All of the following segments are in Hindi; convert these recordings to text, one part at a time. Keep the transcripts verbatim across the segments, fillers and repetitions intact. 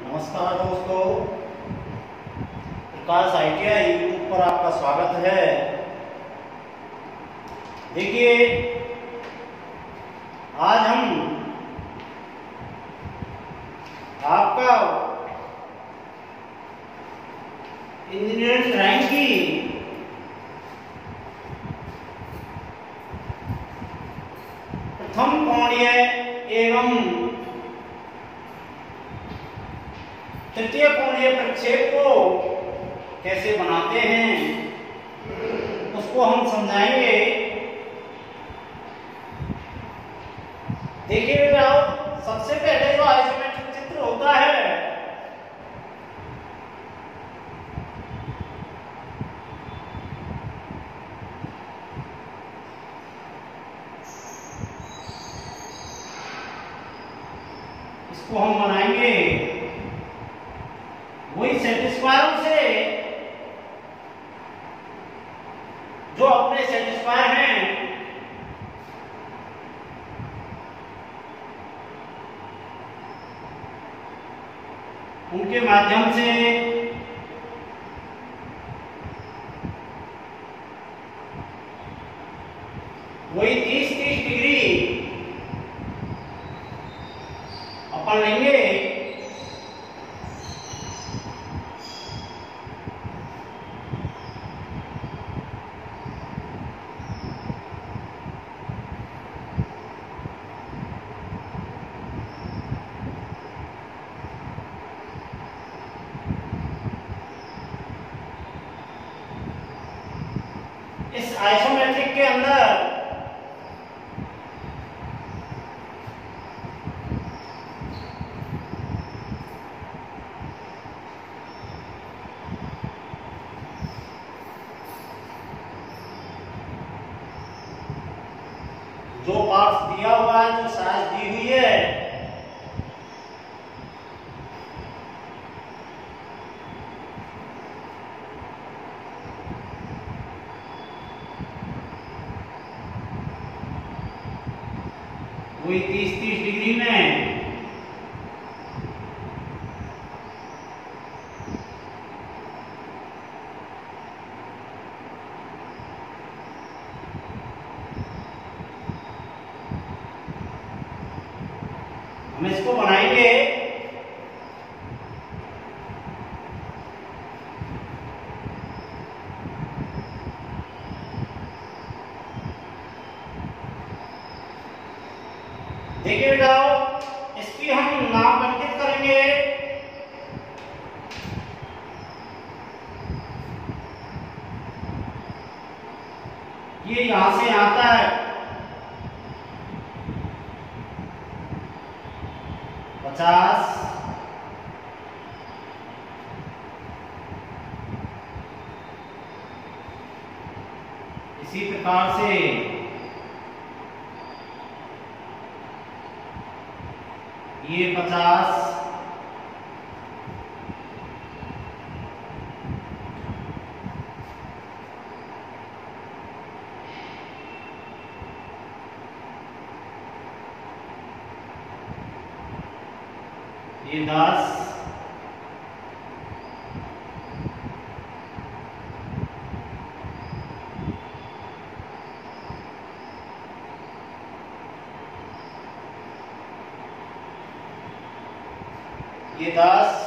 नमस्कार दोस्तों, प्रकाश आई टी आई यूट्यूब पर आपका स्वागत है। देखिए, आज हम आपका इंजीनियरिंग ड्राइंग की प्रथम कोणीय एवं तृतीय कोणीय प्रक्षेप को कैसे बनाते हैं उसको हम समझाएंगे। देखिए बेटा, सबसे पहले जो आइसोमेट्रिक चित्र होता है इसको हम बनाएंगे वही सेटिस्फायर से जो अपने सेटिस्फायर हैं उनके माध्यम से वही तीस तीस डिग्री अपन लेंगे। इस आइसोमेट्रिक के अंदर जो पार्ट्स दिया हुआ है, जो साइज दी हुई है, वही तीस तीस डिग्री में हम इसको बनाएंगे। देखिए बेटा, इसकी हम नाम अंकित करेंगे। ये यहां से आता है पचास, इसी प्रकार से ये पचास, ये दस, ये दस,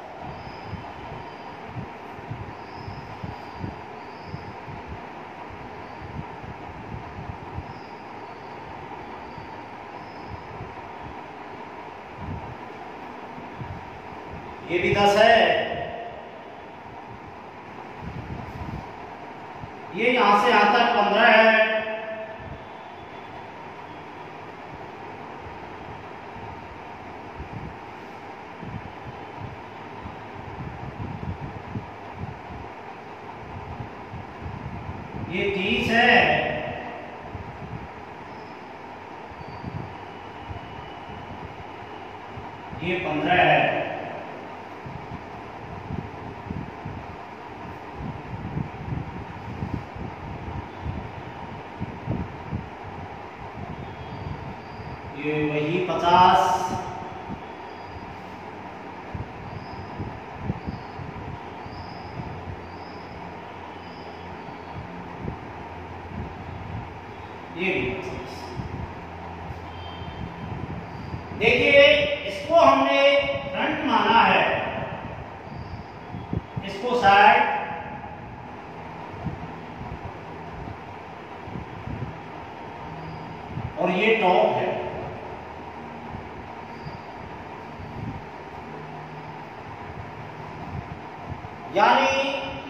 ये भी दस है, ये यहां से यहां तक पंद्रह है, ये तीस है, ये पंद्रह है, ये वही पचास, ये भी पचास। देखिए इसको हमने फ्रंट माना है, इसको साइड, और ये टॉप है। यानी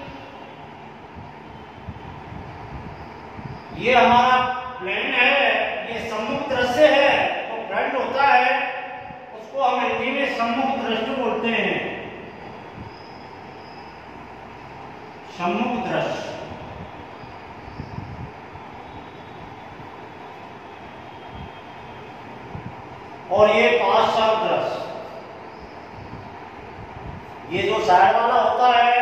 ये हमारा प्लेन है, ये सम्मुख दृश्य है, तो फ्रंट होता है, उसको हम हिंदी में सम्मुख दृष्टि बोलते हैं, सम्मुख दृश्य। और ये पार्श्व दृश्य, ये जो साइड वाला होता है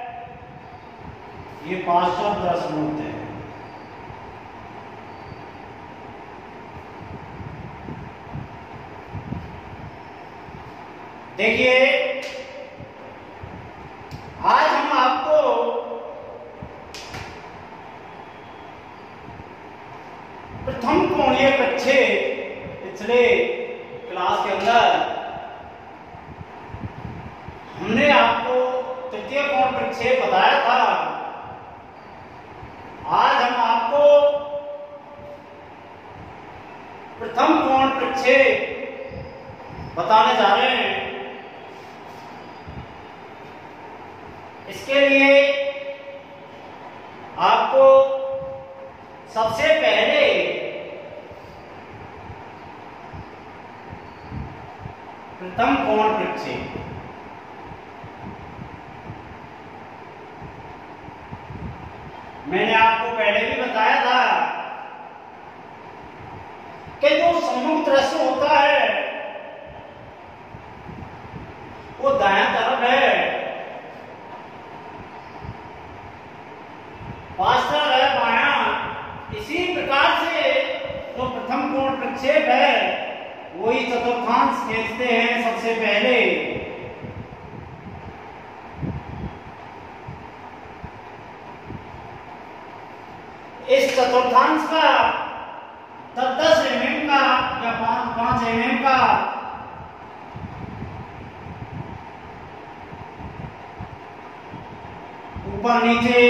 ये पार्श्व दृश्य बोलते हैं। देखिए आज हम आपको प्रथम कोणीय प्रक्षेप पिछले क्लास के अंदर हमने आपको तृतीय कोण प्रक्षेप बताया था। आज हम आपको प्रथम कोण प्रक्षेप बताने जा रहे हैं। इसके लिए आपको सबसे पहले प्रथम कोण प्रक्षेप, मैंने आपको पहले भी बताया था कि जो सम्मुख दृश्य होता है वो दायां तरफ है, पार्श्व है बायां। इसी प्रकार से जो प्रथम कोण प्रक्षेप है वही चतुर्थांश खींचते हैं सबसे पहले। इस चतुर्थांश का दस दस एम एम का या पांच पांच एम एम का ऊपर नीचे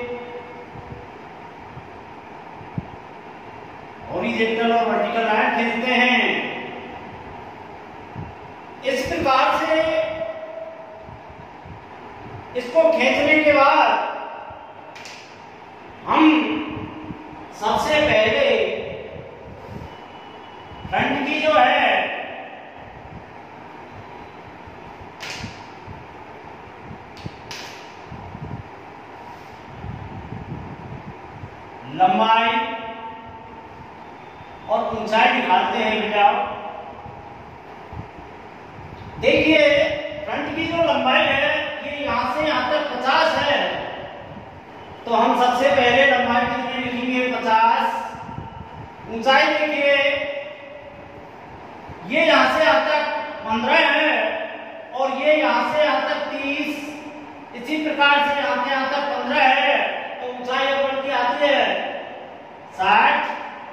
हॉरिजॉन्टल और वर्टिकल लाइन खींचते हैं। इस प्रकार से इसको खींचने के बाद हम सबसे पहले फ्रंट की जो है लंबाई और ऊंचाई निकालते हैं बेटा। देखिए फ्रंट की जो लंबाई है ये यहां से यहां तक पचास है, तो हम सबसे पहले लंबाई कितनी लिखेंगे? पचास। ऊंचाई देखिए ये यहां से यहां तक पंद्रह है और ये यहां से यहां तक तीस। इसी प्रकार से यहां से यहां तक पंद्रह है, तो ऊंचाई अपन की आती है साठ।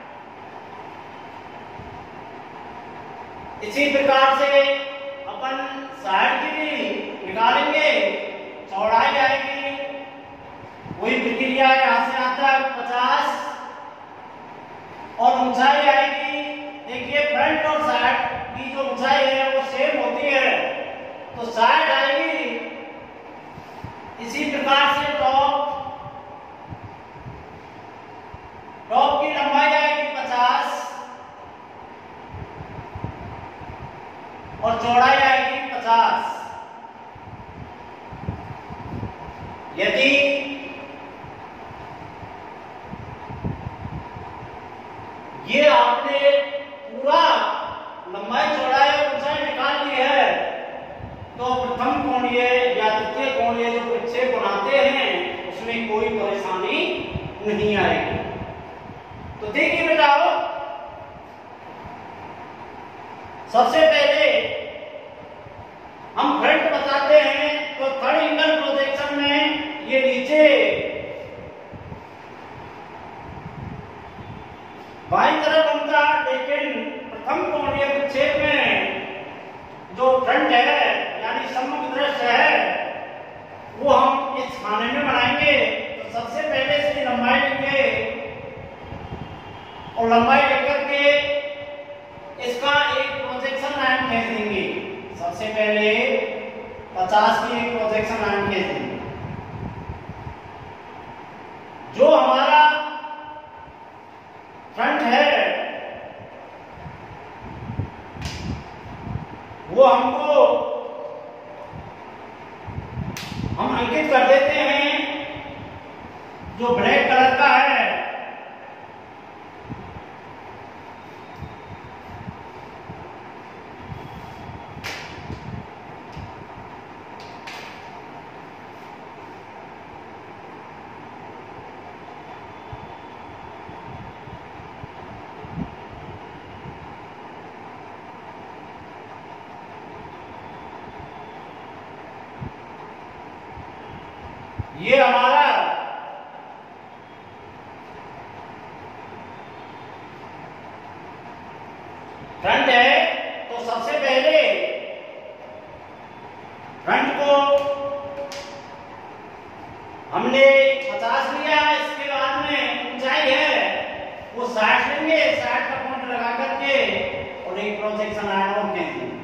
इसी प्रकार से अपन साइड की भी निकालेंगे, चौड़ाई आएगी वही प्रक्रिया है, यहां से यहां तक पचास और ऊंचाई आएगी। देखिए फ्रंट और साइड की जो ऊंचाई है वो सेम होती है, तो साइड आएगी। इसी प्रकार से टॉप टॉप की लंबाई आएगी पचास और चौड़ाई आएगी पचास। यदि ये आपने पूरा लंबाई चौड़ाई और ऊंचाई निकाल ली है, तो प्रथम कोणीय या द्वितीय कोणीय जो प्रक्षेप बनाते हैं उसमें कोई परेशानी नहीं आएगी। तो देखिए बेटा, सबसे पहले हम फ्रंट बताते हैं, तो थर्ड एंगल प्रोजेक्शन में ये नीचे लंबाई लेकर के इसका एक प्रोजेक्शन लाइन खींच देंगे। सबसे पहले पचास की एक प्रोजेक्शन लाइन खींच देंगे। जो हमारा फ्रंट है वो हमको हम अंकित कर देते हैं जो ब्लैक कलर का है। ये हमारा फ्रंट है। तो सबसे पहले फ्रंट को हमने पचास लिया। इसके बाद में ऊंचाई है वो साठ लेंगे। साठ का पॉइंट लगा करके और एक प्रोजेक्शन लाइन और खींच देंगे।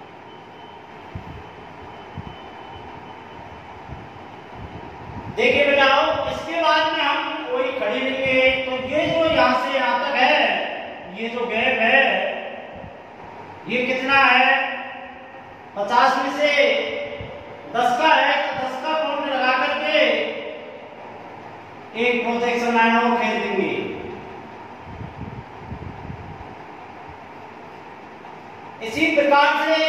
देखिए बेटाओ, इसके बाद में हम कोई खड़ी लेंगे। तो ये जो यहां से यहां तक है, ये जो गैप है ये कितना है? पचास में से दस का है। तो दस का पॉइंट लगा करके एक प्रोजेक्शन लाइन और खींच देंगे। इसी प्रकार से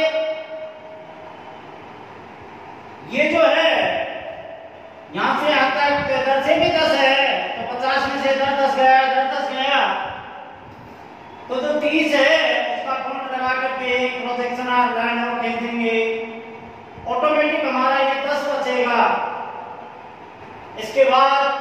ये जो है यहां से यहां तक इधर से भी दस है। तो पचास में से इधर दस गया, इधर दस गया, तो जो तीस है उसका पॉइंट लगा करके एक प्रोजेक्शन लाइन और खींच देंगे। ऑटोमेटिक हमारा ये दस बचेगा। इसके बाद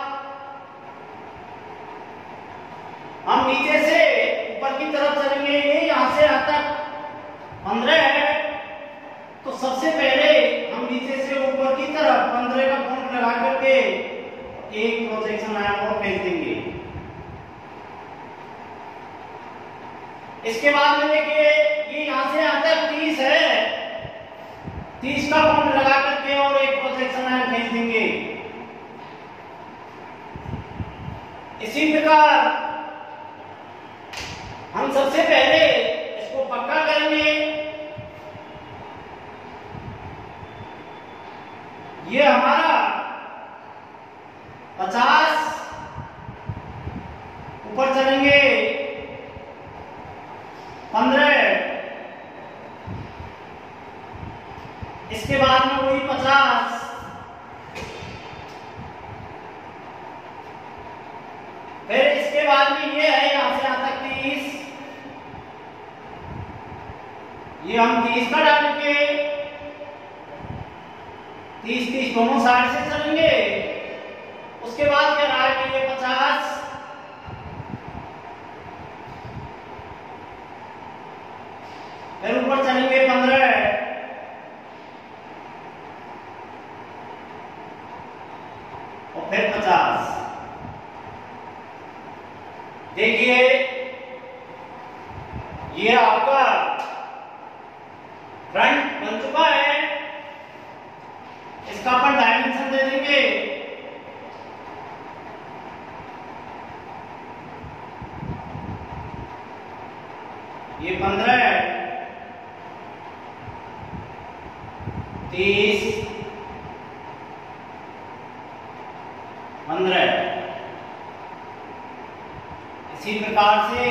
हम नीचे से ऊपर की तरफ चलेंगे। ये यहां से यहां तक पंद्रह है। तो सबसे पहले हम नीचे से ऊपर की तरफ पंद्रह का पॉइंट लगा करके एक प्रोजेक्शन लाइन और खींच देंगे। इसके बाद में देखिए ये यहां से यहां तक तीस है। तीस का पॉइंट लगा करके और एक प्रोजेक्शन लाइन खींच देंगे। इसी प्रकार हम सबसे पहले इसको पक्का करेंगे। ये हमारा पचास ऊपर चलेंगे पंद्रह। इसके बाद में वही पचास। फिर इसके बाद में ये है यहां से यहां तक तीस। ये हम तीस का डालेंगे। तीस तीस दोनों साइड से चलेंगे। उसके बाद क्या रहा कि ये पचास। फिर ऊपर चलेंगे पंद्रह। और फिर पचास। देखिए ये आपका फ्रंट बन चुका है। इसका अपन डायमेंशन दे देंगे। ये पंद्रह, तीस, पंद्रह। इसी प्रकार से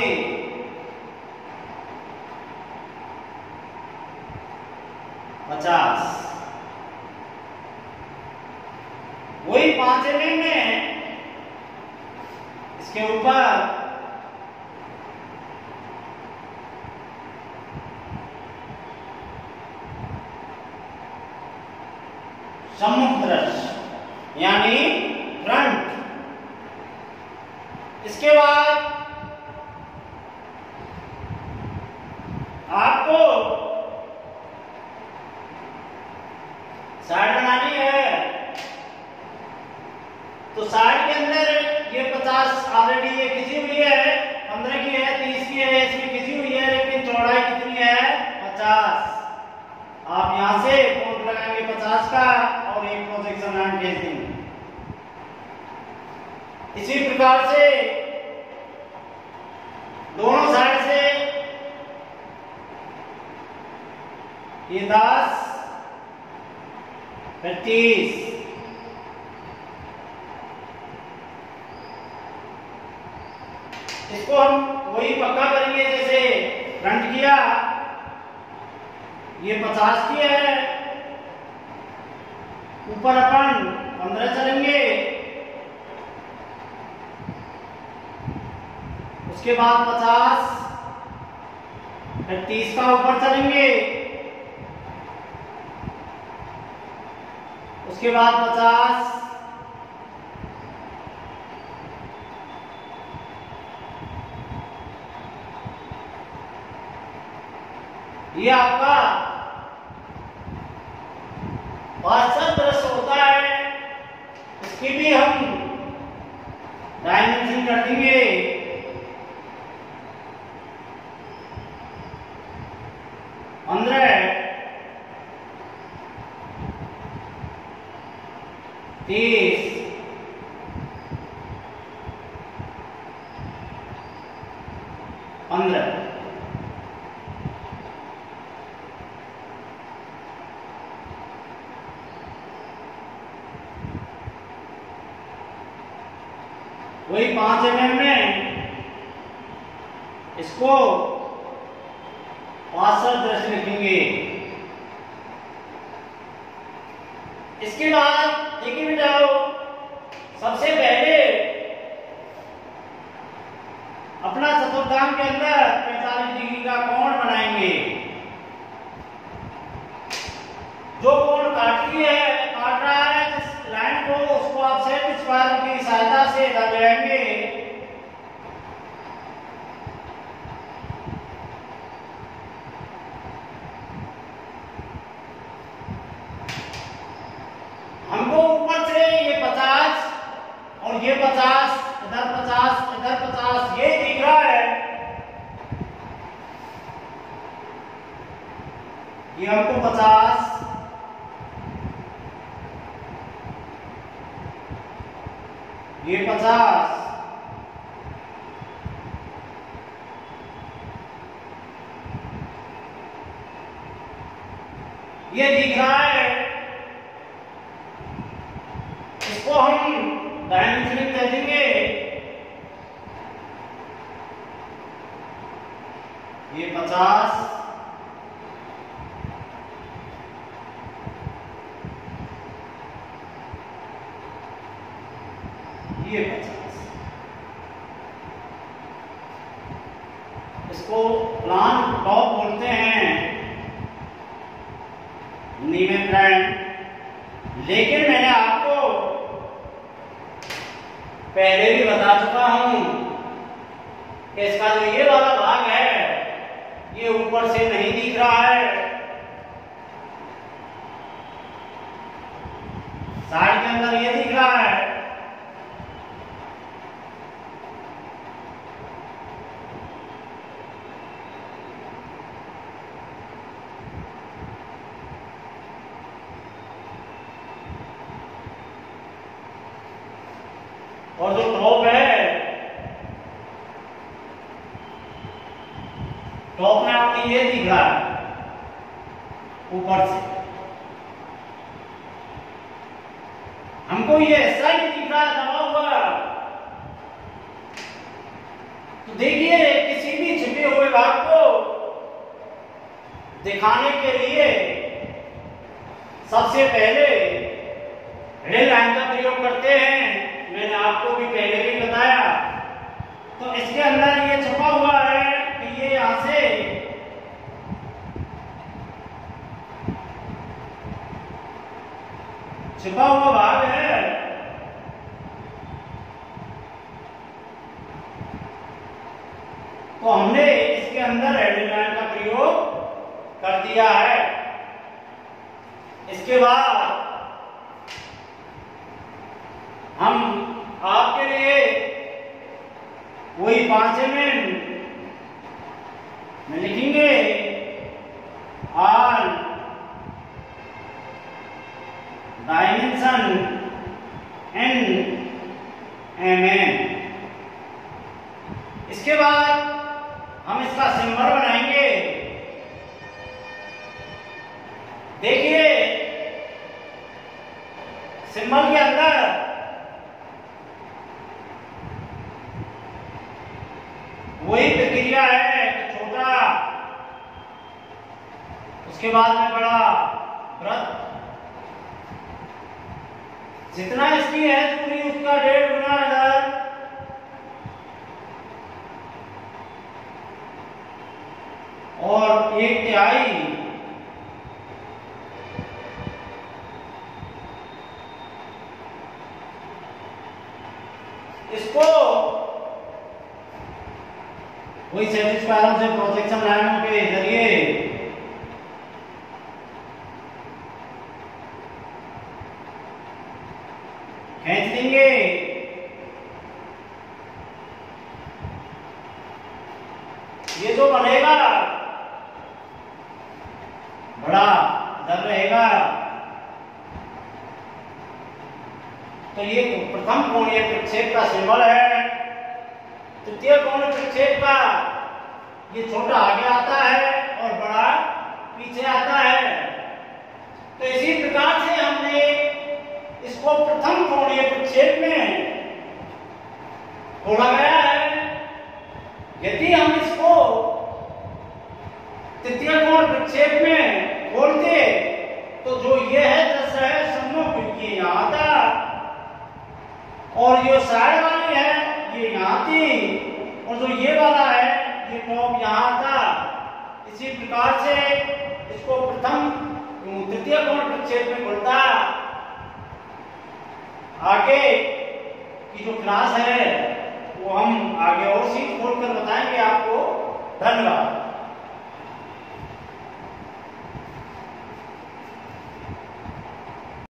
पचास। वही पांच एम एम में इसके ऊपर सम्मुख दृश्य यानी फ्रंट। इसके बाद आपको साइड बनानी है। तो साइड के अंदर ये पचास ऑलरेडी ये खिंची हुई है। पंद्रह की है, तीस की है, इसमें किसी हुई है, लेकिन चौड़ाई कितनी है? पचास। आप यहां से कोण लगाएंगे पचास का और एक प्रोजेक्शन लाइन भेज देंगे। इसी प्रकार से दोनों साइड से ये दस फिर तीस, इसको हम वही पक्का करेंगे जैसे फ्रंट किया। ये पचास की है, ऊपर अपन पंद्रह चलेंगे, उसके बाद पचास फिर तीस का ऊपर चलेंगे, उसके बाद पचास ये आपका पार्षद दृश्य होता है। इसकी भी हम डायमेंशन कर देंगे पंद्रह, तीस, पंद्रह। वही पांच एम एम में इसको पार्षद दृश्य लिखेंगे। इसके बाद देखिए बेटा, सबसे पहले अपना चतुर्थांश के अंदर पैंतालीस डिग्री का कोण बनाएंगे। जो कोण काटती है काट रहा है जिस लाइन को, उसको आप सेट स्क्वायर की सहायता से लगाएंगे। हमको ऊपर से ये पचास और ये पचास, इधर पचास इधर पचास ये दिख रहा है, ये हमको पचास ये पचास ये दिख रहा है। इसको हम डायमेंशनिंग दे देंगे। ये पचास ये पचास। इसको प्लान टॉप बोलते हैं हिंदी में फ्रेंड। लेकिन मैंने आपको पहले भी बता चुका हूं कि इसका जो ये वाला भाग है ये ऊपर से नहीं दिख रहा है, साइड के अंदर ये दिख रहा है। और जो टॉप है, टॉप में आपको ये दिख रहा है ऊपर से, हमको ये ऐसा ही दिख रहा है दबा हुआ। तो देखिए किसी भी छिपे हुए भाग को दिखाने के लिए सबसे पहले रेड लाइन का प्रयोग करते हैं। मैंने आपको भी पहले भी बताया। तो इसके अंदर ये छुपा हुआ है कि ये यहां से छुपा हुआ भाग है। तो हमने इसके अंदर रेड लाइन का प्रयोग कर दिया है। इसके बाद हम आपके लिए वही पांच एम एम में लिखेंगे all dimension N M N. इसके बाद हम इसका सिंबल बनाएंगे। देखिए सिंबल के अंदर वही प्रक्रिया है कि छोटा, उसके बाद में बड़ा वृत्त, जितना इसकी है दूरी उसका डेढ़ गुना इधर, और एक तिहाई इसको वही क्षैतिज पैरों से प्रोजेक्शन लाइनों के जरिए खींच देंगे। ये जो बनेगा बड़ा दर रहेगा, तो ये प्रथम कोणीय प्रक्षेप का सिंबल है। तृतीय कोणीय प्रक्षेप का ये छोटा आगे आता है और बड़ा पीछे आता है। तो इसी प्रकार से हमने इसको प्रथम कोणीय प्रक्षेप में खोला गया है। यदि हम इसको तृतीय कोण प्रक्षेप में खोलते तो जो ये है दृश्य है सम्मुख ये यहाँ था, और जो साइड वाली है ये यहाँ थी, और जो ये वाला है ये टॉप यहाँ था। इसी प्रकार से इसको प्रथम तृतीय कोण प्रक्षेप में खोलता। आगे की जो क्लास है वो हम आगे और सीट खोलकर बताएंगे आपको। धन्यवाद।